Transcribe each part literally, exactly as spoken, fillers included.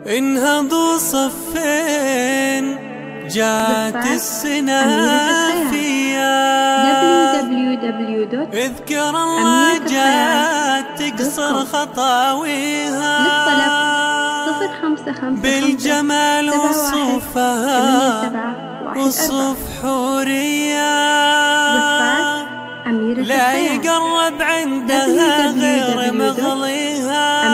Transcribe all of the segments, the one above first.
انهضوا صفين جات السنافية، اذكر الله جات تكسر خطاويها بالجمال وصوفها وصوف حورية، لا يقرب عندها غير مغليها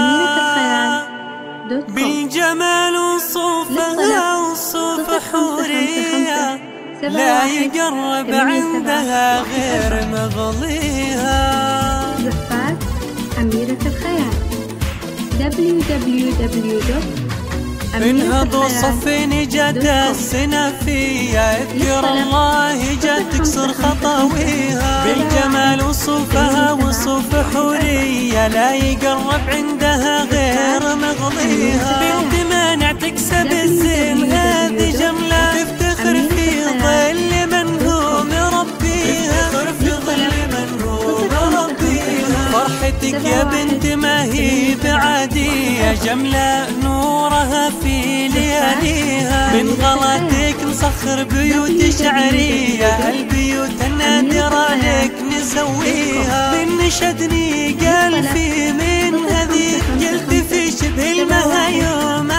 بالجمال وصوفها وصوف حورية، لا يقرب عندها غير مغليها. زفات أميرة الخيال دبليو دبليو دبليو دوت انهضوا صفين جات السنافية، اذكر الله جات تكسر خطاويها بالجمال وصوفها وصوف حورية، لا يقرب عندها غير مغليها بنت مانع تكسب الزين، هذه جملة تفتخر في ظل من هو مربيها، تفتخر في ظل من هو مربيها. فرحتك يا بنت ما هي بعادية، جملة نورها في لياليها، من غلاتك نسخر بيوت شعرية، البيوت النادرة لك نسويها. من نشدني قال في من هذه قلت في شبه المهايو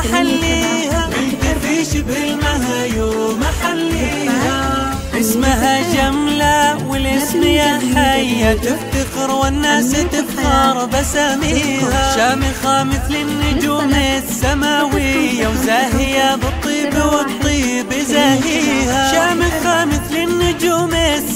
محليها، قلت في شبه المهايو محليها. اسمها جملة والاسم يا حية تفتخر والناس تفخر بساميها، شامخة مثل النجوم السماوية وزاهية بالطيب والطيب زاهيها، شامخة مثل النجوم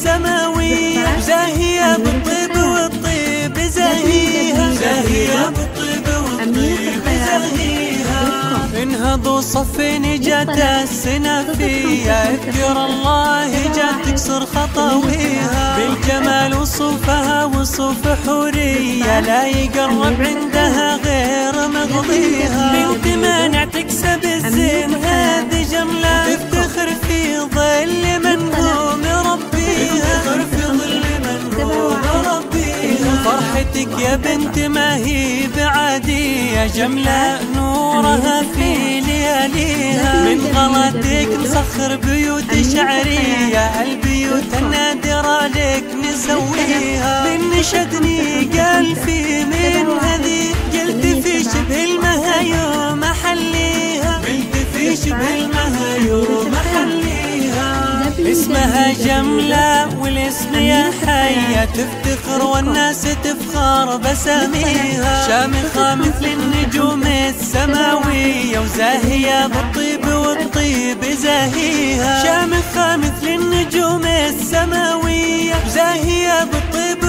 السماوية وزاهية بالطيب والطيب زاهيها، زاهية بالطيب والطيب زاهيها. انهضوا صفين جات السنافية، اذكر الله جات تكسر خطاويها بالجمال وصوفها وصوف حورية، لا يقرب عندها غير مغضيها بنت مانع تكسب الزين، هذه جملة تفتخر في ظل من هو مربيها، تفتخر في ظل من هو مربيها. فرحتك يا بنت ما هي بعادية، جملة نورها في لياليها، من غلاتك نسخر بيوت شعرية، البيوت النادرة لك نسويها. من نشدني قال في من هذه قلت في شبه المهايو محليها، قلت في شبه المهايو محليها. اسمها جملة والاسم يا حية تفتخر والناس تفخر بساميها، شامخة مثل النجوم السماوية وزاهية بالطيب والطيب زاهيها، شامخة مثل النجوم السماوية وزاهية بالطيب